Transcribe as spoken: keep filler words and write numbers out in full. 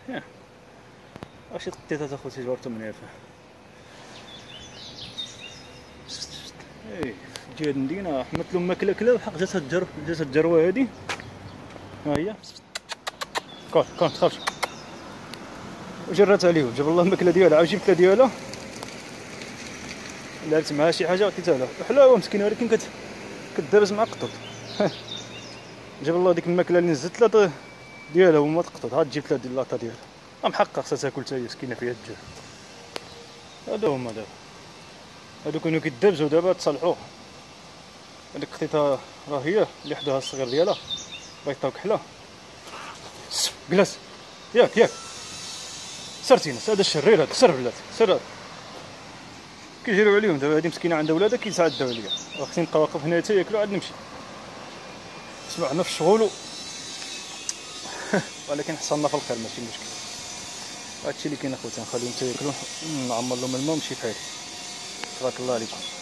ياه واش قطيتها اخوتي جبرتو من يافا. اي تجي هاد المدينه حملت لهم ماكله كلا وحق جات هاد الجرو جات هاد الجروه هادي ها هي كون كون تخافش وجرات عليهم جاب الله الماكله ديالها عاود جبت ديالها لعبت معها شي حاجه عطيتها لها حلاوه مسكينه ولكن كت كدابز مع قطط. جاب الله ديك الماكله اللي نزلت لها ديالها وما تقطط عاد جبت لها ديال لاطا ديالها محقق خصها تاكل حتى هي مسكينه فيها الجوع. هادو هما دابا هادو كانوا كيدابزو دابا تصلحوه. هاديك خطيتها راه هي اللي حداها الصغير ديالها بغيت كحله جلاس ياك ياك سرتينا هذا الشرير هذا سر بلاتي سر كيجريو عليهم دابا. هادي مسكينه عندها ولادها كيتعداو عليا خصني نبقى واقف هنا حتى ياكلوا عاد نمشي. اسمع حنا في الشغل ولكن حصلنا في الخير ماشي مشكل. هادشي اللي كاين اخوتي نخليهم حتى ياكلوا نعمر لهم الماء ونمشي بحالي. تبارك الله عليكم.